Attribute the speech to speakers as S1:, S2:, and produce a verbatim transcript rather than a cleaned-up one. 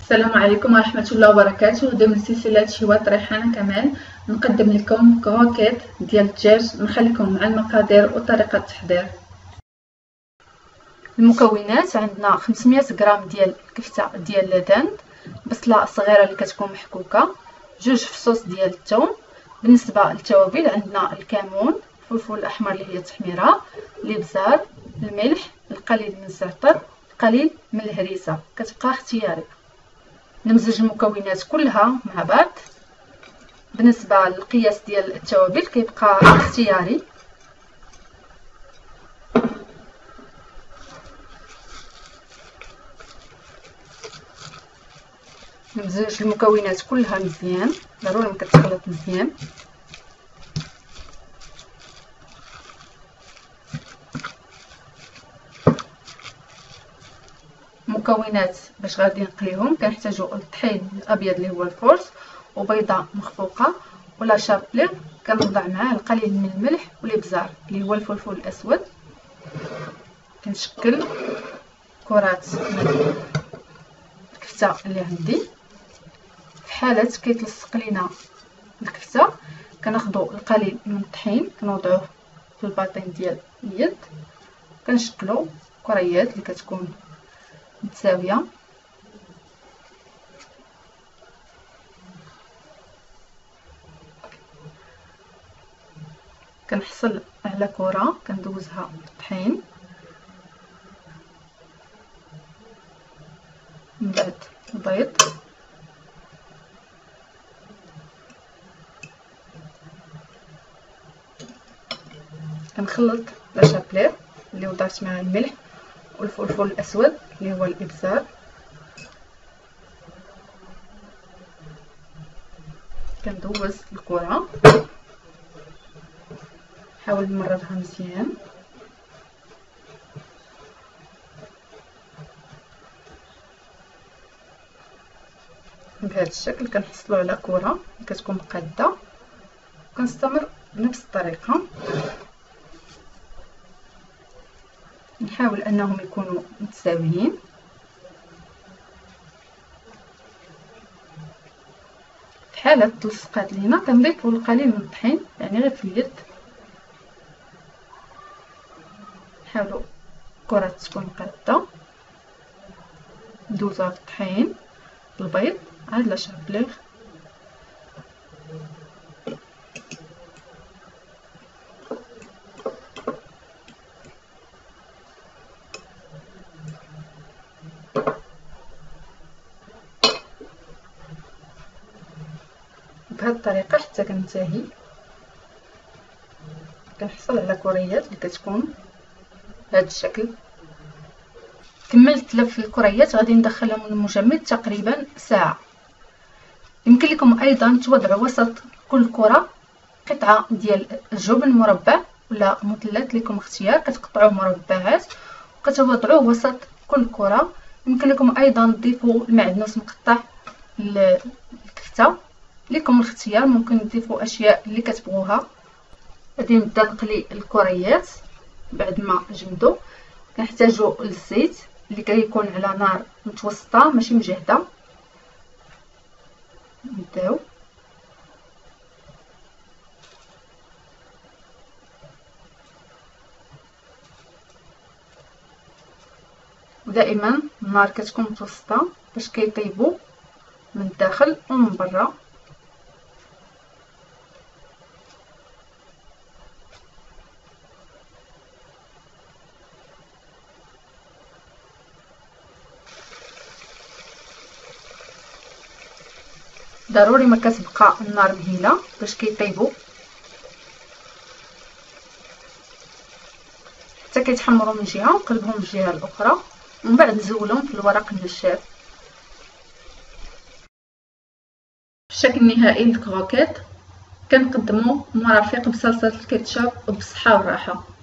S1: السلام عليكم ورحمة الله وبركاته. ضمن سلسلة حوار ريحانة كمال نقدم لكم كروكيت ديال الدجاج. نخليكم مع المقادير وطريقة التحضير. المكونات: عندنا خمسمية غرام ديال الكفتة ديال لدند، بصلة صغيرة اللي كتكون محكوكة، جوج فصوص ديال الثوم. بالنسبة للتوابل عندنا الكمون، الفلفل الاحمر اللي هي التحميرة، الابزار، الملح، القليل من الزعتر، القليل من الهريسة، كتبقى اختياري. نمزج المكونات كلها مع بعض. بالنسبه للقياس ديال التوابل كيبقى اختياري. نمزج المكونات كلها مزيان، ضروري ما كتخلط مزيان. المكونات باش غادي نقليهم كنحتاجوا الطحين الابيض اللي هو الفورس، وبيضه مخفوقه، ولا شابلي. كنوضع معاه القليل من الملح والابزار اللي هو الفلفل الاسود. كنشكل كرات من الكفته اللي عندي. في حاله كيتلصق لينا الكفته كناخذوا القليل من الطحين كنوضعوه في الباطين ديال اليد، كنشكلوا كريات اللي كتكون متساويه. كنحصل على كره كندوزها بالطحين، من بعد البيض، كنخلط لا شابلير اللي وضعت معاه الملح والفلفل الاسود اللي هو الابزار. كندوز الكره، حاول نمررها مزيان. بهذا الشكل كنحصلوا على كره كتكون مقاده. كنستمر بنفس الطريقه، نحاول انهم يكونوا متساويين. في حاله تلصقات لينا كنضيفوا القليل من الطحين، يعني غير في اليد. نحاولوا الكره تكون مقاده، ندوزها بالطحين، البيض، عاد لا شابليغ. بهذه الطريقه حتى كننتهي. كنحصل على كريات اللي كتكون بهذا الشكل. كملت لف الكريات، غادي ندخلهم للمجمد تقريبا ساعه. يمكن لكم ايضا توضعوا وسط كل كره قطعه ديال الجبن مربع ولا مثلث، لكم اختيار. كتقطعوه مربعات وكتوضعوه وسط كل كره. يمكن لكم ايضا تضيفوا المعدنوس مقطع للكفته، لكم الاختيار. ممكن تضيفوا اشياء اللي كتبغوها. غادي نبدا نقلي الكريات. بعد ما جمدوا كنحتاجوا للزيت اللي كيكون على نار متوسطه ماشي مجهده. نبداو ودائما النار كتكون متوسطه باش كيطيبوا من الداخل ومن برا. ضروري ما كتبقى النار مهيله باش كيطيبوا حتى كيتحمروا من جهه وقلبهم من الجهه الاخرى، ومن بعد نزولهم في الورق النشاف. في الشكل النهائي للكروكيت كنقدموا مرافق بصلصه الكاتشب وبالصحه والراحه.